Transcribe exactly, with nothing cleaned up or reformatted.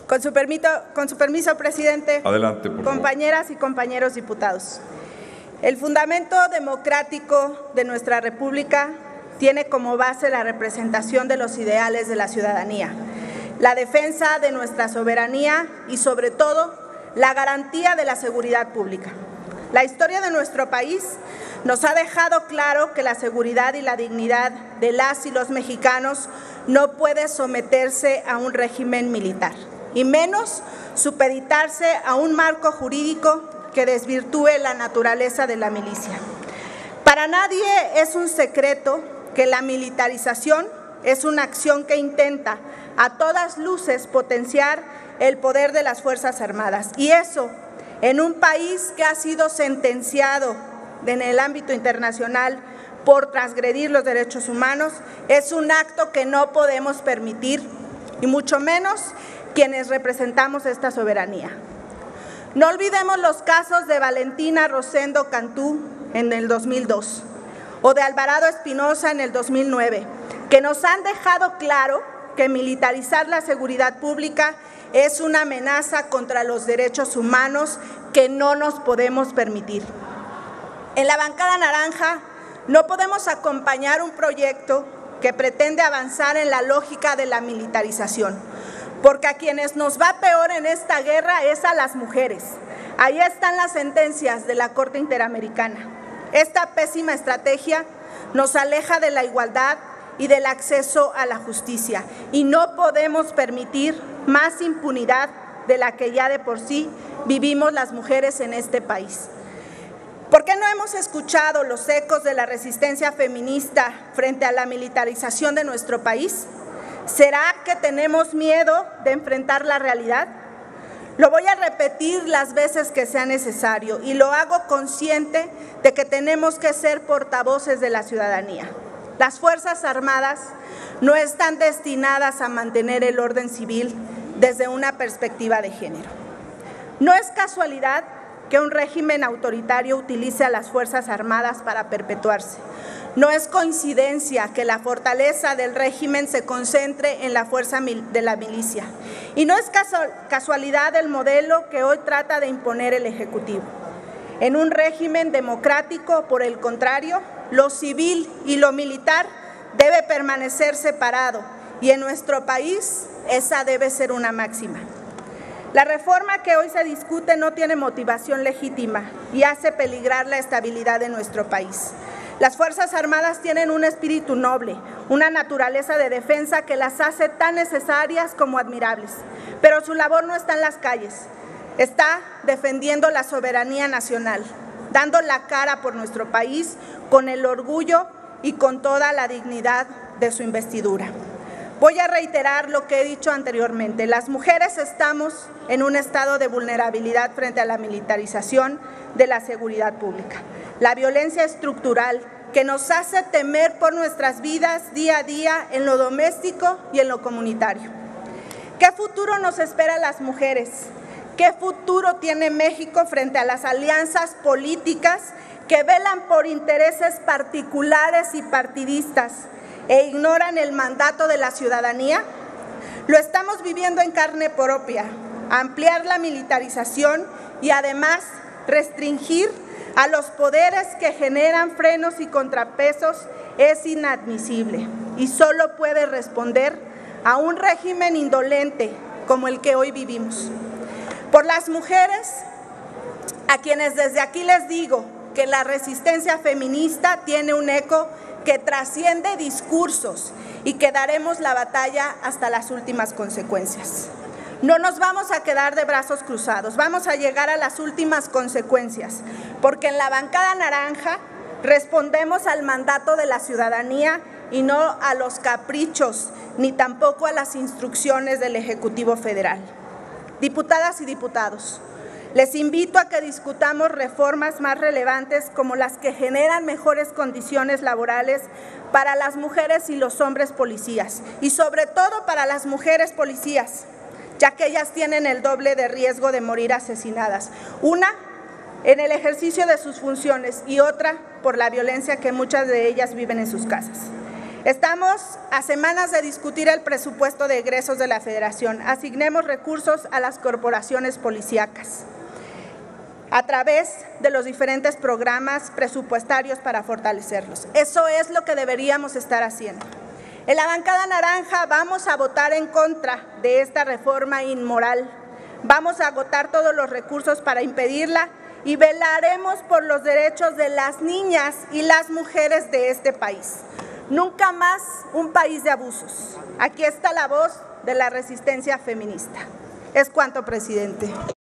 Con su, permito, con su permiso, presidente. Adelante, por compañeras favor. y compañeros diputados. El fundamento democrático de nuestra República tiene como base la representación de los ideales de la ciudadanía, la defensa de nuestra soberanía y, sobre todo, la garantía de la seguridad pública. La historia de nuestro país nos ha dejado claro que la seguridad y la dignidad de las y los mexicanos no puede someterse a un régimen militar, y menos supeditarse a un marco jurídico que desvirtúe la naturaleza de la milicia. Para nadie es un secreto que la militarización es una acción que intenta a todas luces potenciar el poder de las Fuerzas Armadas, y eso en un país que ha sido sentenciado en el ámbito internacional por transgredir los derechos humanos, es un acto que no podemos permitir, y mucho menos quienes representamos esta soberanía. No olvidemos los casos de Valentina Rosendo Cantú en el dos mil dos o de Alvarado Espinosa en el dos mil nueve, que nos han dejado claro que militarizar la seguridad pública es una amenaza contra los derechos humanos que no nos podemos permitir. En la bancada naranja no podemos acompañar un proyecto que pretende avanzar en la lógica de la militarización, porque a quienes nos va peor en esta guerra es a las mujeres. Ahí están las sentencias de la Corte Interamericana. Esta pésima estrategia nos aleja de la igualdad y del acceso a la justicia, y no podemos permitir más impunidad de la que ya de por sí vivimos las mujeres en este país. ¿Por qué no hemos escuchado los ecos de la resistencia feminista frente a la militarización de nuestro país? ¿Será que tenemos miedo de enfrentar la realidad? Lo voy a repetir las veces que sea necesario, y lo hago consciente de que tenemos que ser portavoces de la ciudadanía. Las Fuerzas Armadas no están destinadas a mantener el orden civil desde una perspectiva de género. No es casualidad que un régimen autoritario utilice a las Fuerzas Armadas para perpetuarse. No es coincidencia que la fortaleza del régimen se concentre en la fuerza de la milicia. Y no es casualidad el modelo que hoy trata de imponer el Ejecutivo. En un régimen democrático, por el contrario, lo civil y lo militar debe permanecer separado, y en nuestro país esa debe ser una máxima. La reforma que hoy se discute no tiene motivación legítima y hace peligrar la estabilidad de nuestro país. Las Fuerzas Armadas tienen un espíritu noble, una naturaleza de defensa que las hace tan necesarias como admirables, pero su labor no está en las calles, está defendiendo la soberanía nacional, dando la cara por nuestro país con el orgullo y con toda la dignidad de su investidura. Voy a reiterar lo que he dicho anteriormente. Las mujeres estamos en un estado de vulnerabilidad frente a la militarización de la seguridad pública. La violencia estructural que nos hace temer por nuestras vidas día a día en lo doméstico y en lo comunitario. ¿Qué futuro nos espera a las mujeres? ¿Qué futuro tiene México frente a las alianzas políticas que velan por intereses particulares y partidistas e ignoran el mandato de la ciudadanía? Lo estamos viviendo en carne propia. Ampliar la militarización y además restringir a los poderes que generan frenos y contrapesos es inadmisible y solo puede responder a un régimen indolente como el que hoy vivimos. Por las mujeres, a quienes desde aquí les digo que la resistencia feminista tiene un eco que trasciende discursos y que daremos la batalla hasta las últimas consecuencias. No nos vamos a quedar de brazos cruzados, vamos a llegar a las últimas consecuencias, porque en la bancada naranja respondemos al mandato de la ciudadanía y no a los caprichos, ni tampoco a las instrucciones del Ejecutivo Federal. Diputadas y diputados, les invito a que discutamos reformas más relevantes como las que generan mejores condiciones laborales para las mujeres y los hombres policías, y sobre todo para las mujeres policías, ya que ellas tienen el doble de riesgo de morir asesinadas, una en el ejercicio de sus funciones y otra por la violencia que muchas de ellas viven en sus casas. Estamos a semanas de discutir el presupuesto de egresos de la Federación. Asignemos recursos a las corporaciones policíacas a través de los diferentes programas presupuestarios para fortalecerlos. Eso es lo que deberíamos estar haciendo. En la bancada naranja vamos a votar en contra de esta reforma inmoral. Vamos a agotar todos los recursos para impedirla y velaremos por los derechos de las niñas y las mujeres de este país. Nunca más un país de abusos. Aquí está la voz de la resistencia feminista. Es cuanto, presidente.